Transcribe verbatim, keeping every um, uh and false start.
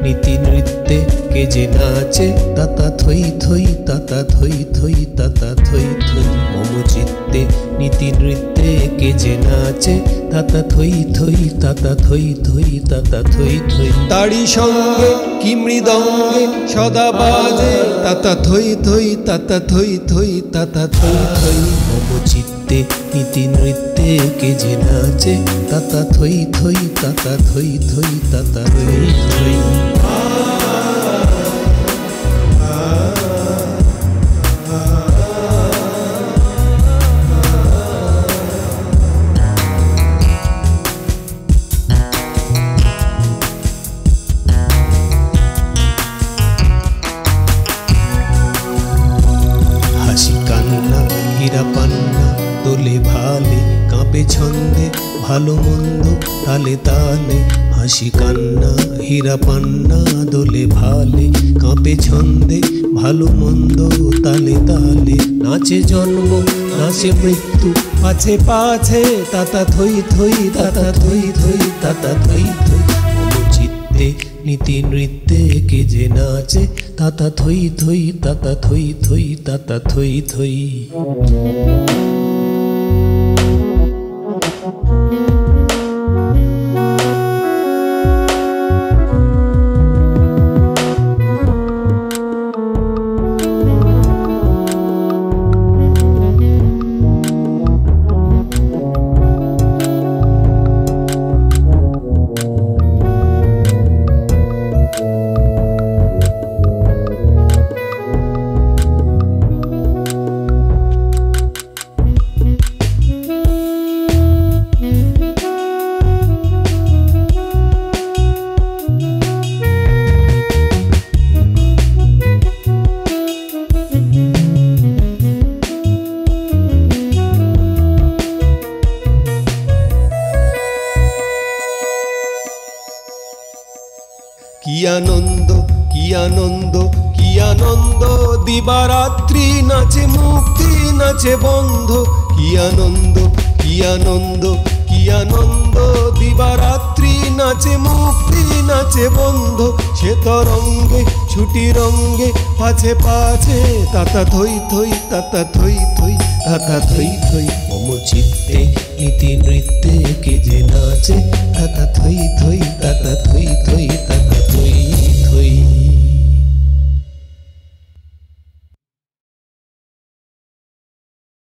নীতি নৃত্যে কে যে নাচে তাতা থই থই তাতা থই থই তাতা থই থই মম চিত্তে নীতি নৃত্যে কে যে নাচে তাতা থই থই তাতা থই থই তাতা থই থই তাড়ি সঙ্গে কি মৃদঙ্গে সদা বাজে তাতা থই থই তাতা থই থই তাতা থই থই মম চিত্তে নীতি নৃত্যে কে যে নাচে তাতা থই থই তাতা থই থই তাতা থই থই হাসি কান্না হীরা পান্না দোলে ভালে কাঁপে ছন্দে ভালো মন্দ তালে তালে হাসি কান্না হীরা পান্না দোলে ভালে কাঁপে ছন্দে ভালো মন্দ তালে তালে নাচে জন্ম নাচে মৃত্যু পাছে পাছে তাতা থই থই তাতা থই থই তাতা থই থই মম চিত্তে নীতি নৃত্যে কে যে নাচে তাতা থই থই তাতা থই থই তাতা থই থই কি আনন্দ কি আনন্দ কি আনন্দ দিবারাত্রি নাচে মুক্তি নাচে বন্ধ কি আনন্দ কি আনন্দ কি আনন্দ দিবারাত্রি নাচে মুক্তি নাচে বন্ধ সে তরঙ্গে ছুটি রঙ্গে পাছে পাছে তাতা থই থই তাতা থই থই তাতা থই থই মম চিত্তে নীতি নৃত্যে কে যে নাচে তাতা থই থই তাতা